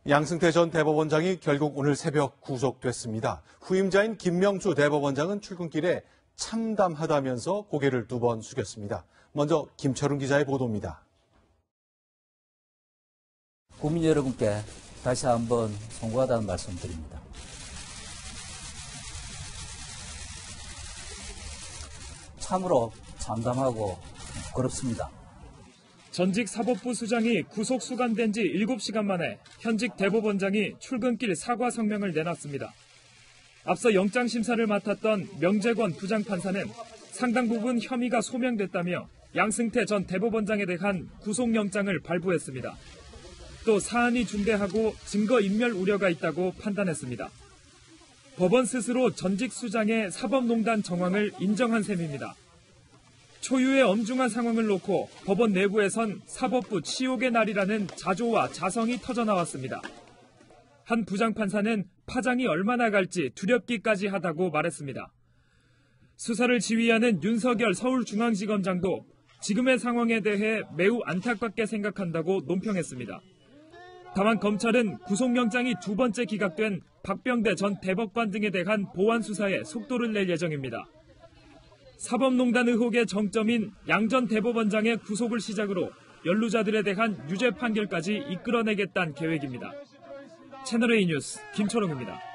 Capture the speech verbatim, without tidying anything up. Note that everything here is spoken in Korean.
양승태 전 대법원장이 결국 오늘 새벽 구속됐습니다. 후임자인 김명주 대법원장은 출근길에 참담하다면서 고개를 두 번 숙였습니다. 먼저 김철웅 기자의 보도입니다. 국민 여러분께 다시 한번 송구하다는 말씀드립니다. 참으로 참담하고 부끄럽습니다. 전직 사법부 수장이 구속 수감된 지 일곱 시간 만에 현직 대법원장이 출근길 사과 성명을 내놨습니다. 앞서 영장 심사를 맡았던 명재권 부장판사는 상당 부분 혐의가 소명됐다며 양승태 전 대법원장에 대한 구속영장을 발부했습니다. 또 사안이 중대하고 증거인멸 우려가 있다고 판단했습니다. 법원 스스로 전직 수장의 사법농단 정황을 인정한 셈입니다. 초유의 엄중한 상황을 놓고 법원 내부에선 사법부 치욕의 날이라는 자조와 자성이 터져나왔습니다. 한 부장판사는 파장이 얼마나 갈지 두렵기까지 하다고 말했습니다. 수사를 지휘하는 윤석열 서울중앙지검장도 지금의 상황에 대해 매우 안타깝게 생각한다고 논평했습니다. 다만 검찰은 구속영장이 두 번째 기각된 박병대 전 대법관 등에 대한 보완 수사에 속도를 낼 예정입니다. 사법농단 의혹의 정점인 양 전 대법원장의 구속을 시작으로 연루자들에 대한 유죄 판결까지 이끌어내겠다는 계획입니다. 채널A 뉴스 김철웅입니다.